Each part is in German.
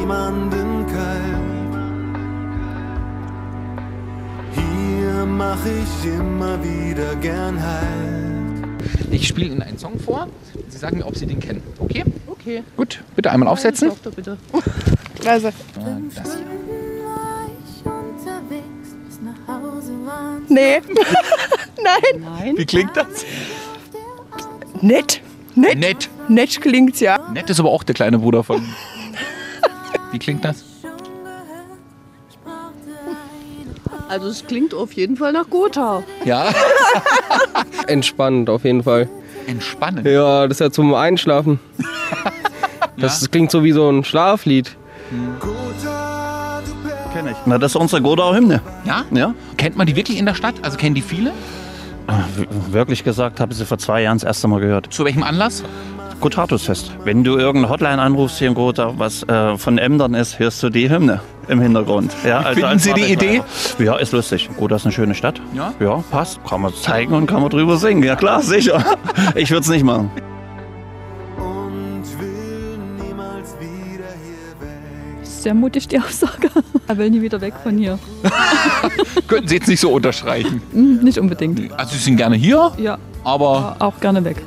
niemanden kalt. Hier mach ich immer wieder gern Halt. Ich spiele Ihnen einen Song vor. Sie sagen mir, ob Sie den kennen. Okay? Okay. Gut, bitte einmal aufsetzen. Doch, bitte. Also. Das hier. Nee. Nein. Nein. Wie klingt das? Nett. Nett. Nett. Nett klingt's, ja. Nett ist aber auch der kleine Bruder von. Wie klingt das? Also es klingt auf jeden Fall nach Gotha. Ja. Entspannend auf jeden Fall. Entspannend. Ja, das ist ja zum Einschlafen. Das klingt so wie so ein Schlaflied. Kenn ich. Na, das ist unsere Godauer-Hymne. Ja? Ja. Kennt man die wirklich in der Stadt? Also kennen die viele? Wirklich gesagt, habe ich sie vor 2 Jahren das erste Mal gehört. Zu welchem Anlass? Gothatusfest. Wenn du irgendeine Hotline anrufst hier in Gotha, was von Emdern ist, hörst du die Hymne im Hintergrund. Ja, also Finden Sie die Idee? Ja, ist lustig. Gotha ist eine schöne Stadt. Ja? Ja, passt. Kann man zeigen und kann man drüber singen. Ja klar, sicher. Ich würde es nicht machen. Und will niemals wieder hier weg. Sehr mutig, die Aussage. Er will nie wieder weg von hier. Könnten Sie jetzt nicht so unterstreichen. Nicht unbedingt. Also Sie sind gerne hier, Ja, aber auch gerne weg.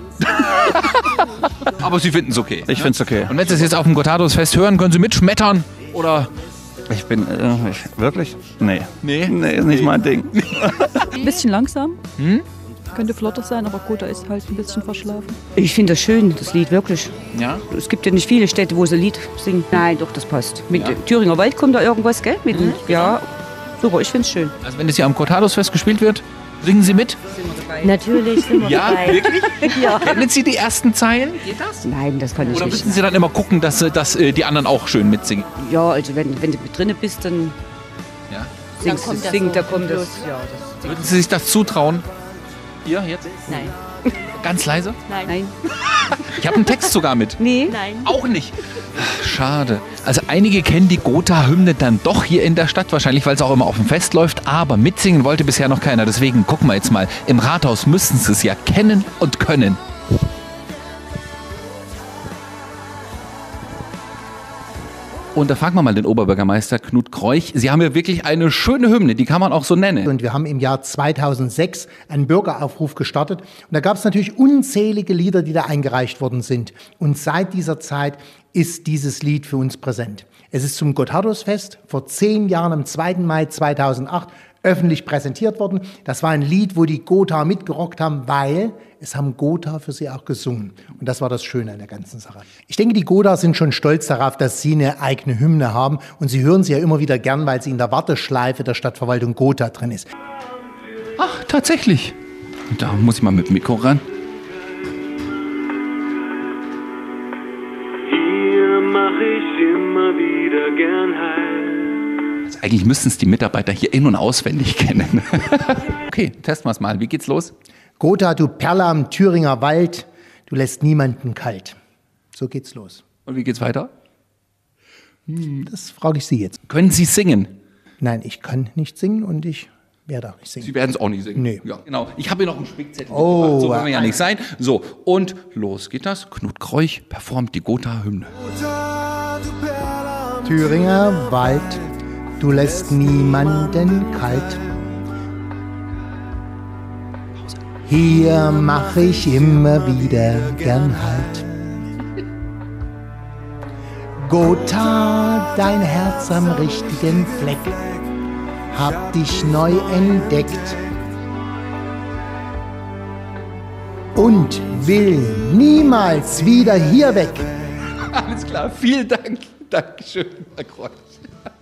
Sie finden es okay. Ich finde es okay. Und wenn Sie es jetzt auf dem Gotthardus-Fest hören, können Sie mitschmettern? Oder? Ich bin, wirklich? Nee. Nee? Nee, ist nicht mein Ding. Ein bisschen langsam. Könnte flotter sein, aber Gotha ist halt ein bisschen verschlafen. Ich finde das schön, das Lied, wirklich. Ja? Es gibt ja nicht viele Städte, wo sie Lied singen. Nein, doch, das passt. Mit Thüringer Wald kommt da irgendwas, gell? Ja, super, ich finde es schön. Also wenn das hier am Gotthardus-Fest gespielt wird, singen Sie mit? Natürlich sind wir Ja, dabei. wirklich? Ja. Kennen Sie die ersten Zeilen? Geht das? Nein, das kann ich Oder nicht. müssen Sie dann immer gucken, dass die anderen auch schön mitsingen? Ja, also wenn du mit drinne bist, dann Ja. singst du, da kommt das. Ja, Würden Sie sich das zutrauen? Hier, jetzt? Nein. Ganz leise? Nein. Ich habe einen Text sogar mit. Nee? Auch nicht. Schade. Also einige kennen die Gotha-Hymne dann doch hier in der Stadt, wahrscheinlich weil es auch immer auf dem Fest läuft, aber mitsingen wollte bisher noch keiner. Deswegen gucken wir jetzt mal. Im Rathaus müssten Sie es ja kennen und können. Und da fragen wir mal den Oberbürgermeister Knut Kreuch. Sie haben ja wirklich eine schöne Hymne, die kann man auch so nennen. Und wir haben im Jahr 2006 einen Bürgeraufruf gestartet. Und da gab es natürlich unzählige Lieder, die da eingereicht worden sind. Und seit dieser Zeit ist dieses Lied für uns präsent. Es ist zum Gotthardusfest vor 10 Jahren, am 2. Mai 2008, öffentlich präsentiert worden. Das war ein Lied, wo die Gotha mitgerockt haben, weil es haben Gotha für sie auch gesungen. Und das war das Schöne an der ganzen Sache. Ich denke, die Gotha sind schon stolz darauf, dass sie eine eigene Hymne haben. Und sie hören sie ja immer wieder gern, weil sie in der Warteschleife der Stadtverwaltung Gotha drin ist. Ach, tatsächlich. Da muss ich mal mit dem Mikro ran. Hier mach ich immer wieder gern Halt. Also eigentlich müssten es die Mitarbeiter hier in- und auswendig kennen. Okay, testen wir es mal. Wie geht's los? Gotha, du Perle am Thüringer Wald, du lässt niemanden kalt. So geht's los. Und wie geht's weiter? Das frage ich Sie jetzt. Können Sie singen? Nein, ich kann nicht singen und ich werde auch nicht singen. Sie werden es auch nicht singen. Nee. Ja, genau. Ich habe hier noch einen Spickzettel Oh, mitgebracht. So wollen wir ja nicht sein. So, und los geht das. Knut Kreuch performt die Gotha-Hymne. Thüringer Wald, du lässt niemanden kalt. Hier mach ich immer wieder gern Halt. Gotha, dein Herz am richtigen Fleck, hab dich neu entdeckt und will niemals wieder hier weg. Alles klar, vielen Dank. Dankeschön, Herr Kreuch.